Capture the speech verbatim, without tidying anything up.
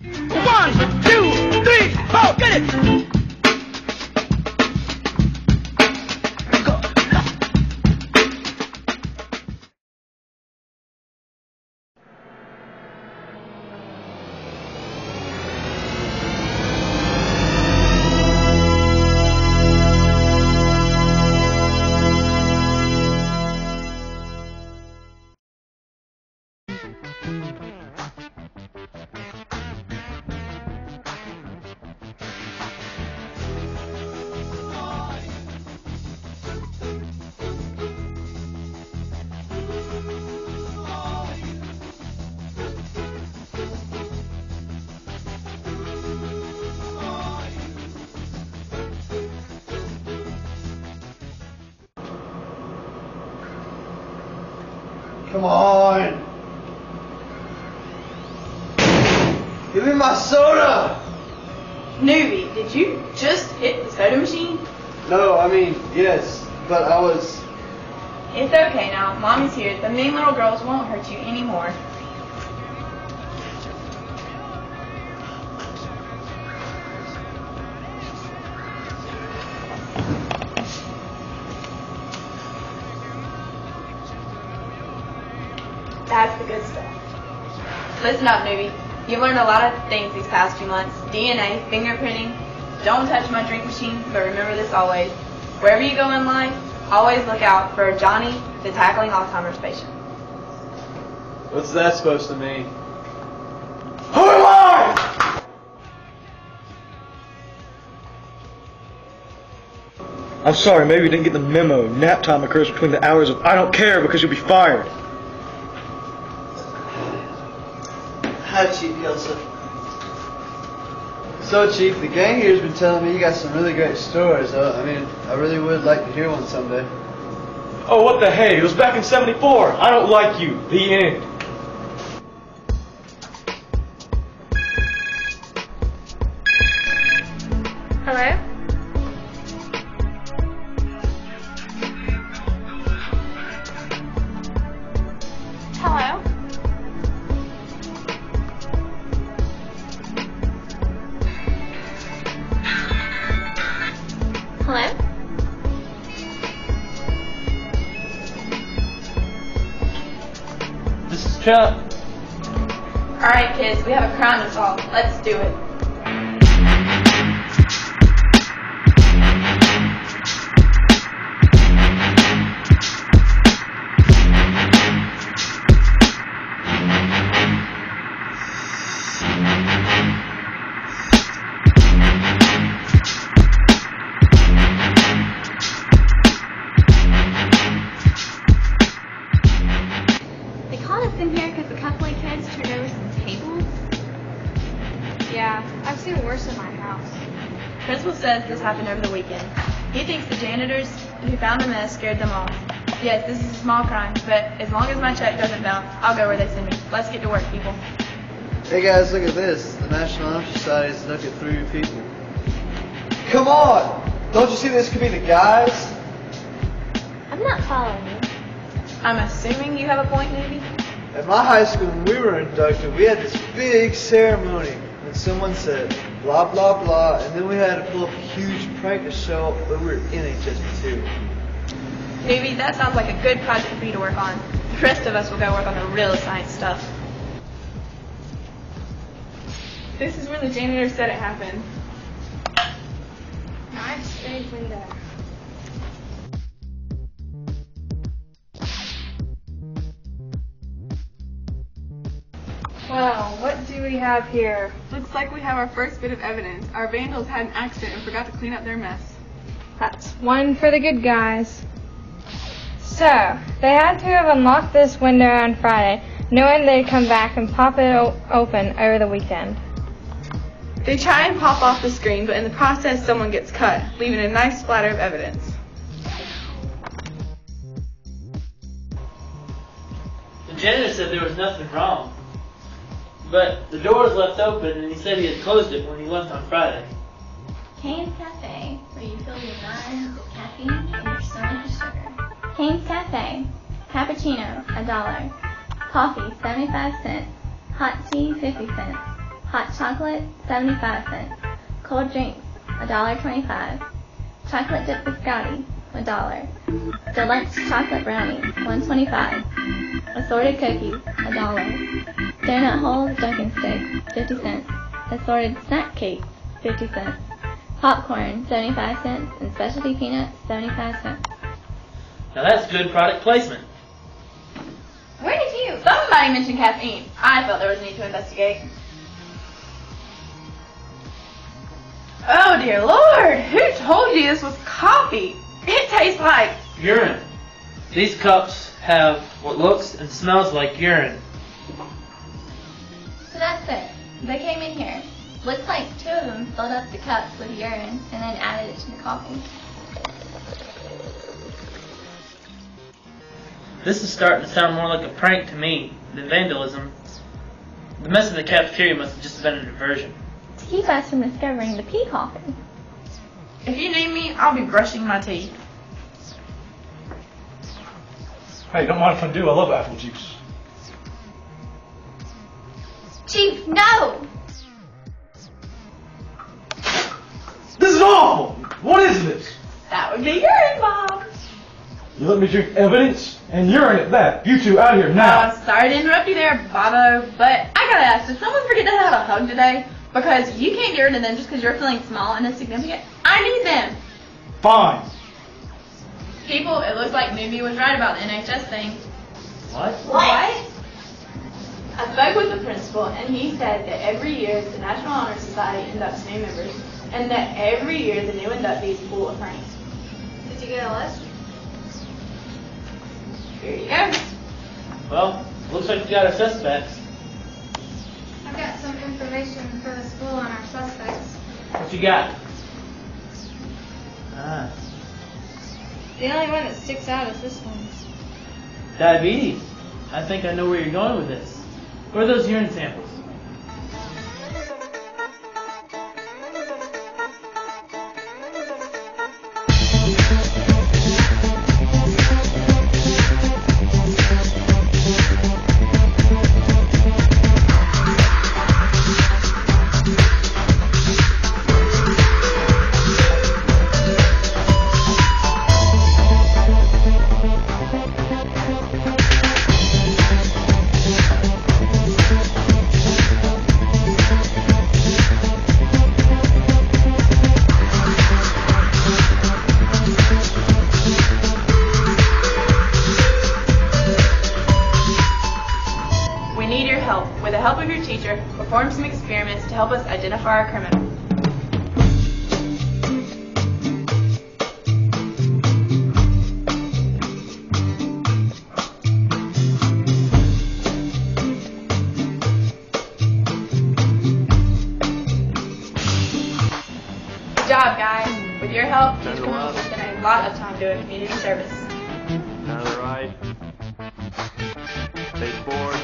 One, two, three, four, get it! Come on! Give me my soda! Newbie, did you just hit the soda machine? No, I mean, yes, but I was... It's okay now. Mommy's here. The mean little girls won't hurt you anymore. That's the good stuff. Listen up, newbie. You've learned a lot of things these past few months. D N A, fingerprinting. Don't touch my drink machine, but remember this always. Wherever you go in life, always look out for Johnny, the tackling Alzheimer's patient. What's that supposed to mean? Who am I? I'm sorry, maybe you didn't get the memo. Nap time occurs between the hours of I don't care because you'll be fired. Hi, Chief Yeltsin. So, Chief, the gang here's been telling me you got some really great stories. Uh, I mean, I really would like to hear one someday. Oh, what the hey? It was back in seventy-four. I don't like you. The end. Hello? Hello? Hello? This is Chuck. Alright kids, we have a crime to solve. Let's do it. They called us in here because a couple of kids turned over some tables. Yeah, I've seen worse in my house. Principal says this happened over the weekend. He thinks the janitors who found the mess scared them off. Yes, this is a small crime, but as long as my check doesn't bounce, I'll go where they send me. Let's get to work, people. Hey guys, look at this. The National Honor Society is looking through your people. Come on! Don't you see this could be the guys? I'm not following you. I'm assuming you have a point, Navy? At my high school, when we were inducted, we had this big ceremony. And someone said, blah, blah, blah. And then we had to pull up a huge prank to show that we were in H S B two. Navy, that sounds like a good project for you to work on. The rest of us will go work on the real science stuff. This is where the janitor said it happened. Nice strange window. Well, what do we have here? Looks like we have our first bit of evidence. Our vandals had an accident and forgot to clean up their mess. That's one for the good guys. So, they had to have unlocked this window on Friday, knowing they'd come back and pop it o- open over the weekend. They try and pop off the screen, but in the process someone gets cut, leaving a nice splatter of evidence. The janitor said there was nothing wrong, but the door was left open and he said he had closed it when he left on Friday. Kane's Cafe, where you fill your mind with caffeine and your stomach with sugar. Kane's Cafe. Cappuccino, a dollar. Coffee, seventy-five cents. Hot tea, fifty cents. Hot chocolate, seventy-five cents. Cold drinks, one dollar twenty-five. Chocolate dipped biscotti, one dollar. Deluxe chocolate brownie, one twenty-five. Assorted cookies, one dollar. Donut holes, Dunkin' stick, fifty cents. Assorted snack cake, fifty cents. Popcorn, seventy-five cents. And specialty peanuts, seventy-five cents. Now that's good product placement. Where did you? Somebody mentioned caffeine. I felt there was a need to investigate. Oh dear Lord, who told you this was coffee? It tastes like Urine. These cups have what looks and smells like urine. So that's it. They came in here. Looks like two of them filled up the cups with urine and then added it to the coffee. This is starting to sound more like a prank to me than vandalism. The mess in the cafeteria must have just been a diversion. To keep us from discovering the pea coffee. if you need me, I'll be brushing my teeth. Hey, don't mind if I do. I love apple juice. Chief, no! This is awful! What is this? That would be urine, Bob. You let me drink evidence and urine at that. You two out of here Uh, now. sorry to interrupt you there, Bobo, but I gotta ask, did someone forget to have a hug today? Because you can't get rid of them just because you're feeling small and insignificant. I need them. Fine. People, it looks like Newbie was right about the N H S thing. What? What? I spoke with the principal, and he said that every year the National Honor Society inducts new members, and that every year the new inductees pull a prank. Did you get a list? Here you go. Well, looks like we got our suspects. I've got some information for the school on our suspects. What you got? Ah, The only one that sticks out is this one. diabetes. I think I know where you're going with this. Where are those urine samples? With the help of your teacher, perform some experiments to help us identify our criminal. Good job, guys. With your help, each criminal will spend a lot of time doing community service. All right. Page four.